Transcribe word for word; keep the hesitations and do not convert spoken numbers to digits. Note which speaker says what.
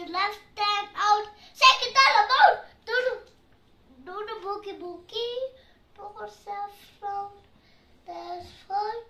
Speaker 1: left hand out. Second all about. Do the, do the boogie boogie. Turn yourself round. That's right.